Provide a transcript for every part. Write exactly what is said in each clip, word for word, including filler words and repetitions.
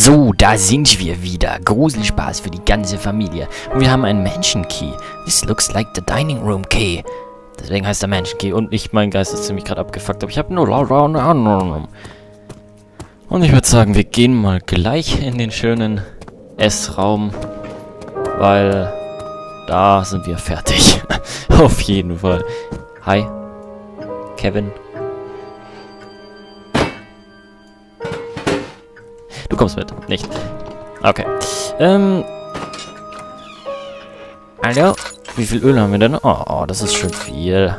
So, da sind wir wieder. Gruselspaß für die ganze Familie. Und wir haben einen Mansion Key. This looks like the dining room key. Deswegen heißt der Mansion Key. Und ich, mein Geist ist ziemlich gerade abgefuckt. Aber ich habe nur... Und ich würde sagen, wir gehen mal gleich in den schönen Essraum. Weil da sind wir fertig. Auf jeden Fall. Hi. Kevin. Du kommst mit. Nicht. Okay. Ähm. Hallo? Wie viel Öl haben wir denn? Oh, oh, das ist schon viel.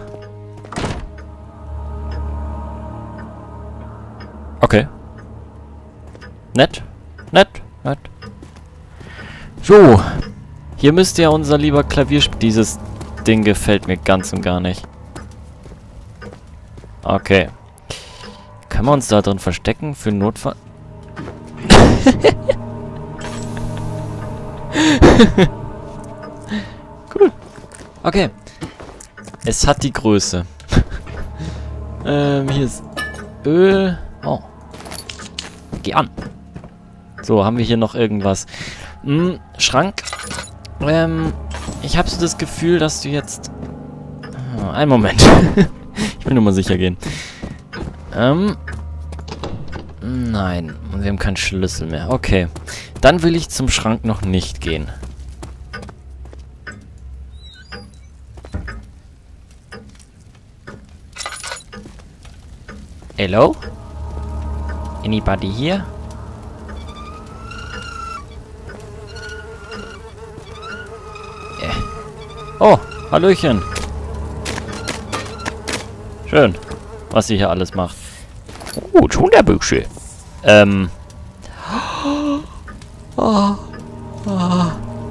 Okay. Nett. Nett. Nett. So. Hier müsste ja unser lieber Klavierspiel... Dieses Ding gefällt mir ganz und gar nicht. Okay. Können wir uns da drin verstecken für Notfall? Cool. Okay. Es hat die Größe. ähm, hier ist Öl. Oh. Geh an. So, haben wir hier noch irgendwas? Hm, Schrank. Ähm, ich habe so das Gefühl, dass du jetzt... Oh, einen Moment. Ich will nur mal sicher gehen. Ähm... Nein, und wir haben keinen Schlüssel mehr. Okay, dann will ich zum Schrank noch nicht gehen. Hello? Anybody here? Yeah. Oh, Hallöchen. Schön, was sie hier alles macht. Oh, Wunderbüchse. Ähm. Oh, oh, oh.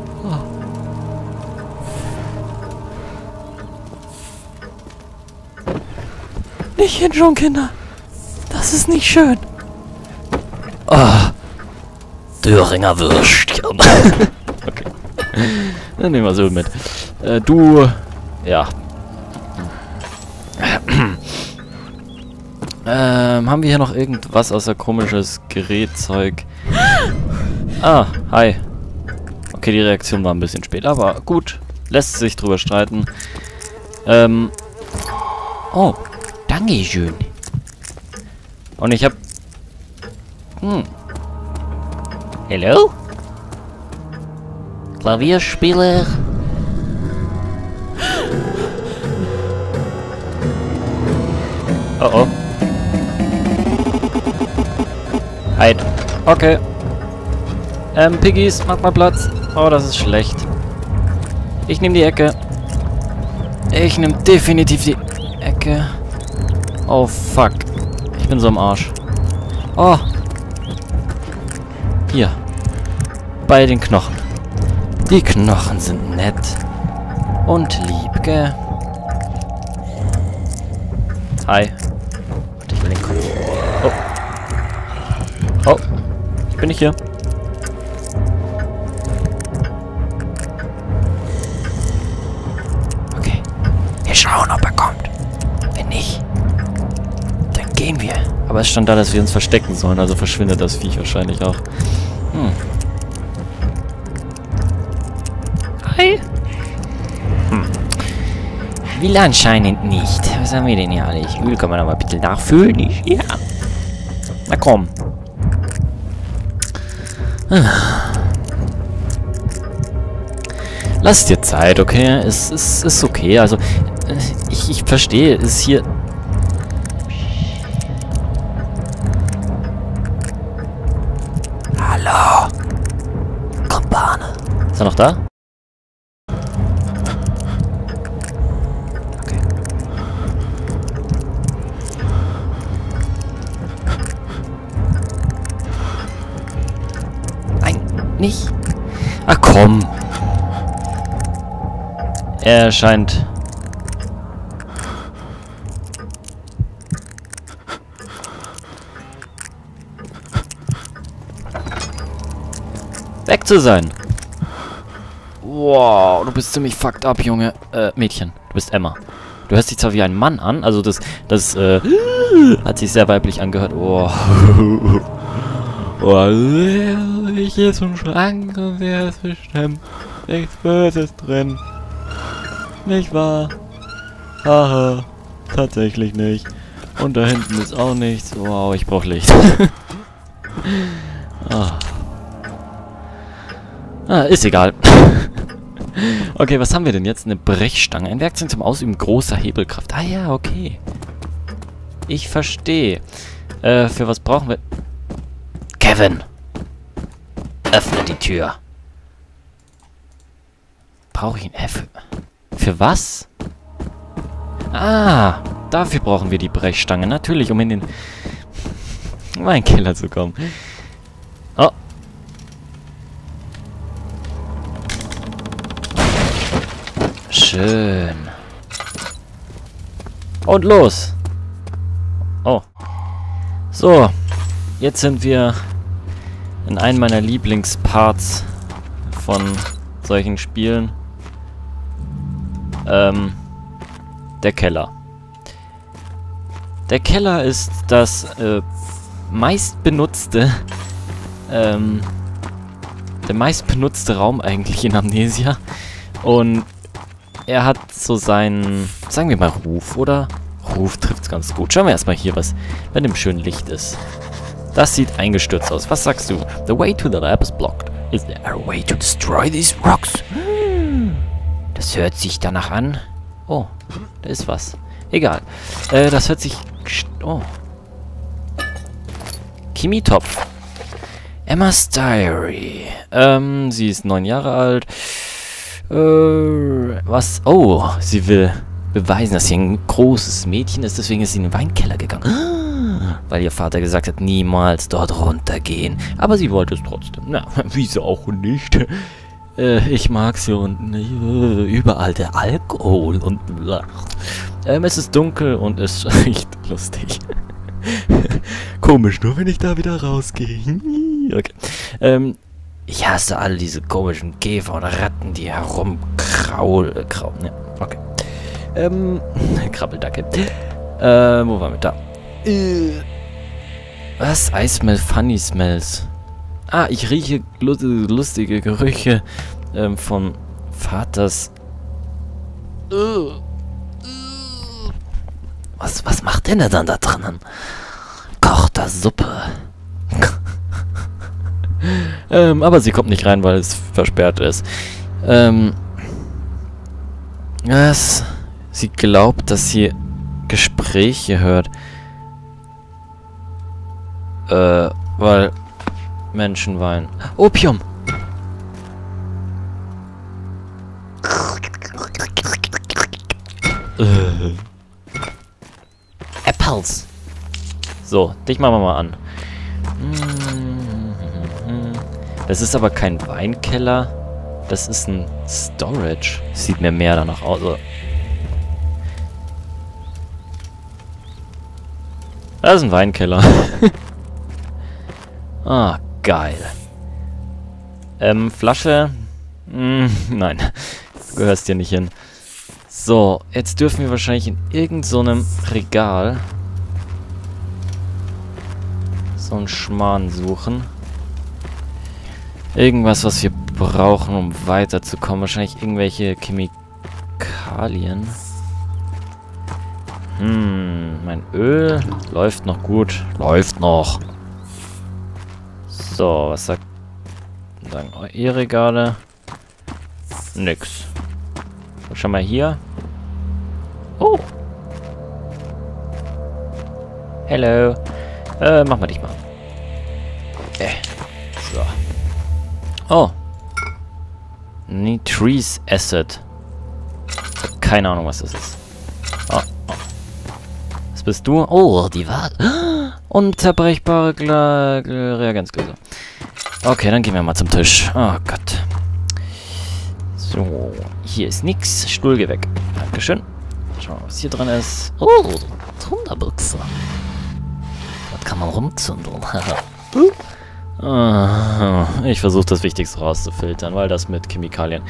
Nicht hinschauen, Kinder. Das ist nicht schön. Oh. Döringer Würstchen. Okay. Dann nehmen wir so mit. Äh, du. Ja. Ähm, haben wir hier noch irgendwas außer komisches Gerätzeug? Ah, hi. Okay, die Reaktion war ein bisschen spät, aber gut. Lässt sich drüber streiten. Ähm. Oh, Dankeschön. Und ich hab... Hm. Hello? Klavierspieler? Oh oh. Halt. Okay. Ähm, Piggies, mach mal Platz. Oh, das ist schlecht. Ich nehme die Ecke. Ich nehme definitiv die Ecke. Oh, fuck. Ich bin so am Arsch. Oh. Hier. Bei den Knochen. Die Knochen sind nett. Und lieb, gell? Hi. Und ich will den Kopf. Oh. Oh, ich bin nicht hier. Okay. Wir schauen, ob er kommt. Wenn nicht, dann gehen wir. Aber es stand da, dass wir uns verstecken sollen, also verschwindet das Viech wahrscheinlich auch. Hm. Hi. Hm. Will anscheinend nicht. Was haben wir denn hier alle? Öl kann man aber bitte nachfüllen. Nicht? Ja. Na komm. Lass dir Zeit, okay? Es, es ist okay. Also, ich, ich verstehe, es ist hier... Hallo? Kumpane. Ist er noch da? Okay. Nein, nicht. Ach komm. Er scheint... weg zu sein. Wow, du bist ziemlich fucked up, Junge. Äh, Mädchen. Du bist Emma. Du hörst dich zwar wie ein Mann an, also das, das, äh, hat sich sehr weiblich angehört. Oh. Oh, ich hier ist ein Schrank und der ist bestimmt nichts Böses drin. Nicht wahr? Haha, tatsächlich nicht. Und da hinten ist auch nichts. Wow, ich brauche Licht. ah. ah, ist egal. Okay, was haben wir denn jetzt? Eine Brechstange. Ein Werkzeug zum Ausüben großer Hebelkraft. Ah ja, okay. Ich verstehe. Äh, für was brauchen wir... Kevin! Öffne die Tür. Brauche ich ihn... Äh, für, für was? Ah, dafür brauchen wir die Brechstange. Natürlich, um in den Weinkeller zu kommen. Oh. Schön. Und los. Oh. So. Jetzt sind wir in einem meiner Lieblingsparts von solchen Spielen. Ähm... Der Keller. Der Keller ist das äh, meistbenutzte, ähm, der meistbenutzte Raum eigentlich in Amnesia. Und er hat so seinen, sagen wir mal Ruf, oder? Ruf trifft's ganz gut. Schauen wir erstmal hier, was bei dem schönen Licht ist. Das sieht eingestürzt aus. Was sagst du? The way to the lab is blocked. Is there a way to destroy these rocks? Das hört sich danach an. Oh, da ist was. Egal. Äh, das hört sich... Oh. Kimi-Topf. Emma's Diary. Ähm, sie ist neun Jahre alt. Äh, was? Oh, sie will beweisen, dass sie ein großes Mädchen ist. Deswegen ist sie in den Weinkeller gegangen. Weil ihr Vater gesagt hat, niemals dort runtergehen. Aber sie wollte es trotzdem. Na, wieso auch nicht? Ich mag's hier unten. Überall der Alkohol und ähm, es ist dunkel und es riecht lustig. Komisch, nur wenn ich da wieder rausgehe. Okay. Ähm, ich hasse all diese komischen Käfer und Ratten, die herumkraulen. Äh, kraulen. Ja, okay. Ähm, Krabbeldacke. Äh, wo waren wir da? Äh, was? I smell funny smells. Ah, ich rieche lustige Gerüche ähm, von Vaters... Was, was macht denn er dann da drinnen? Kocht er Suppe. ähm, aber sie kommt nicht rein, weil es versperrt ist. Ähm... Was? Sie glaubt, dass sie Gespräche hört. Äh, weil... Menschen weinen. Opium! Äh. Apples! So, dich machen wir mal an. Das ist aber kein Weinkeller. Das ist ein Storage. Sieht mir mehr danach aus. Das ist ein Weinkeller. Ah, geil. Ähm, Flasche? Hm, nein. Du gehörst hier nicht hin. So, jetzt dürfen wir wahrscheinlich in irgend so einem Regal so einen Schmarrn suchen. Irgendwas, was wir brauchen, um weiterzukommen. Wahrscheinlich irgendwelche Chemikalien. Hm, mein Öl läuft noch gut. Läuft noch. So, was sagt... sagen ihr Regale? Nix. Und schon mal hier. Oh. Hello. Äh, machen wir dich mal. Okay. So. Oh. Nitrous Acid. Keine Ahnung, was das ist. Oh, oh. Was bist du? Oh, die war... Unzerbrechbare Gla Reagenzgläser. Okay, dann gehen wir mal zum Tisch. Oh Gott. So, hier ist nix. Stuhl, geh weg. Dankeschön. Schauen wir mal, was hier drin ist. Oh, Thunderbüchse. Das kann man rumzündeln. uh, ich versuche das Wichtigste rauszufiltern, weil das mit Chemikalien...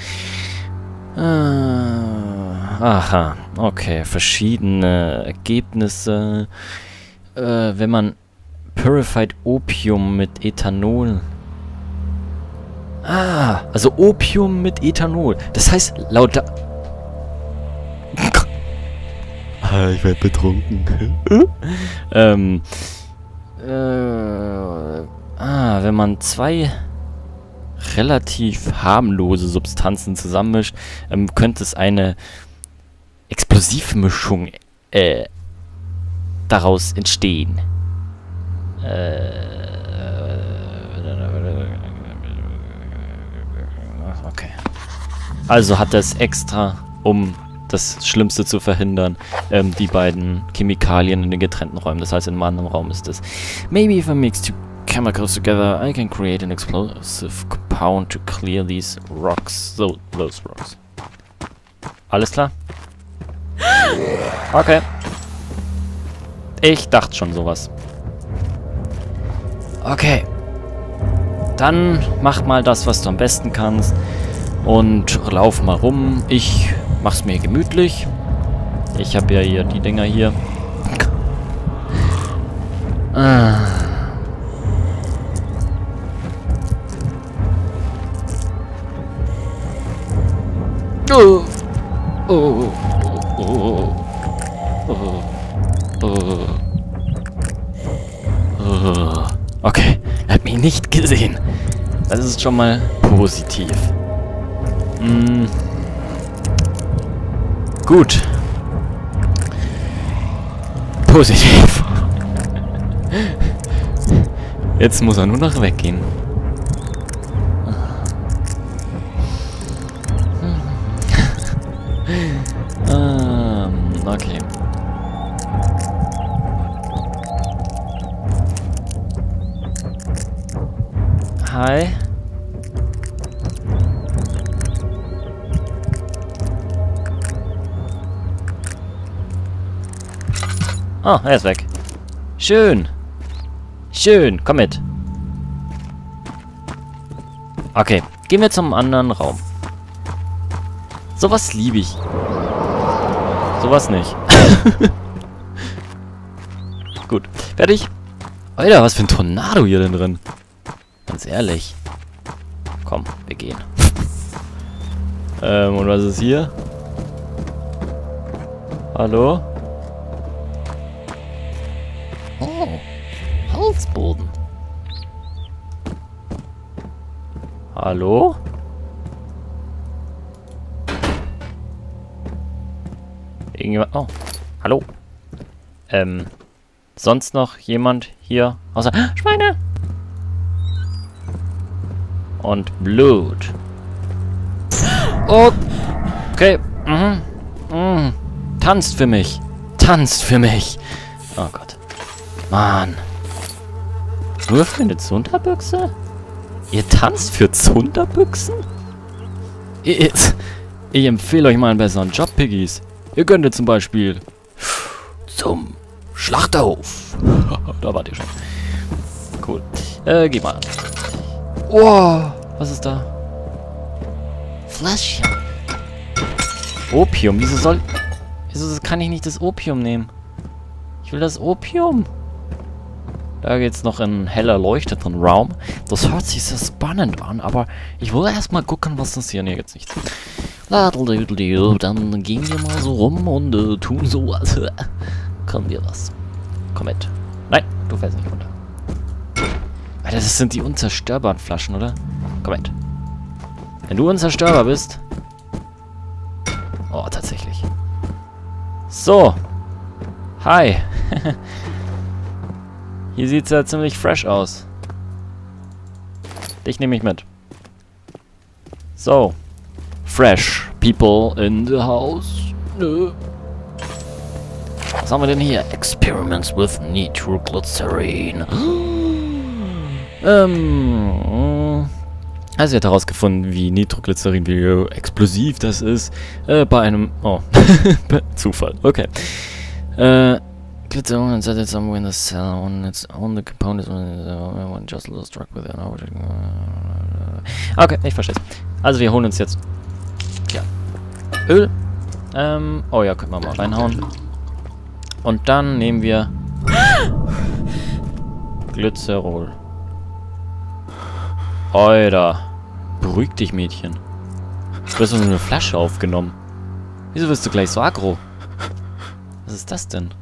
Uh, aha, okay. Verschiedene Ergebnisse. Äh, wenn man Purified Opium mit Ethanol. Ah, also Opium mit Ethanol. Das heißt, laut da... ah, ich werde betrunken. ähm... Äh, ah, wenn man zwei relativ harmlose Substanzen zusammenmischt, ähm, könnte es eine Explosivmischung äh, daraus entstehen. Äh, okay. Also hat er es extra, um das Schlimmste zu verhindern, ähm, die beiden Chemikalien in den getrennten Räumen. Das heißt, in einem anderen Raum ist es. Maybe if I mix two chemicals together, I can create an explosive compound to clear these rocks. So, those rocks. Alles klar? Okay. Ich dachte schon sowas. Okay. Dann mach mal das, was du am besten kannst. Und lauf mal rum. Ich mach's mir gemütlich. Ich habe ja hier die Dinger hier. Ah. Oh. Oh. Oh. Oh. Oh. Oh. Okay, er hat mich nicht gesehen. Das ist schon mal positiv. Hm. Gut. Positiv. Jetzt muss er nur noch weggehen. ähm, okay. Hi. Oh, er ist weg. Schön. Schön, komm mit. Okay, gehen wir zum anderen Raum. Sowas liebe ich. Sowas nicht. Gut, fertig. Alter, was für ein Tornado hier denn drin? Ganz ehrlich. Komm, wir gehen. ähm, und was ist hier? Hallo? Oh, Holzboden. Hallo? Irgendjemand? Oh, hallo. Ähm, sonst noch jemand hier? Außer Schweine! Und Blut. Oh, okay. Mhm. Mhm. Tanzt für mich. Tanzt für mich. Oh Gott. Mann. Nur für eine Zunderbüchse? Ihr tanzt für Zunderbüchsen? Ich, ich empfehle euch mal einen besseren Job, Piggies. Ihr könntet zum Beispiel zum Schlachthof. Da wart ihr schon. Cool. Äh, geh mal. Oh, was ist da? Fläschchen. Opium. Wieso soll... Wieso kann ich nicht das Opium nehmen? Ich will das Opium. Da geht's noch in einen hell erleuchteten Raum. Das hört sich sehr spannend an, aber ich will erstmal gucken, was das hier... Nee, jetzt nichts. Dann gehen wir mal so rum und äh, tun so, als äh, können wir was. Komm mit. Nein, du fällst nicht runter. Alter, das sind die unzerstörbaren Flaschen, oder? Komm mit. Wenn du unzerstörbar bist... Oh, tatsächlich. So. Hi. Hier sieht's ja ziemlich fresh aus. Dich nehme ich mit. So. Fresh people in the house. Nö. Was haben wir denn hier? Experiments with Nitroglycerin. ähm. Also, er hat herausgefunden, wie Nitroglycerin, wie explosiv das ist. Äh, bei einem... Oh. Zufall. Okay. Äh... Glycerin and set it somewhere in the cell when it's on the components when just a little struck with an object. Okay, ich verstehe es. Also, wir holen uns jetzt... Ja. Öl. Ähm... Oh ja, können wir mal reinhauen. Und dann nehmen wir... Glycerol. Alter. Beruhig dich, Mädchen. Du hast doch nur eine Flasche aufgenommen. Wieso wirst du gleich so aggro? Was ist das denn?